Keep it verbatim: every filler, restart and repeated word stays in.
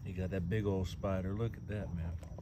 You got that big old spider. Look at that, man.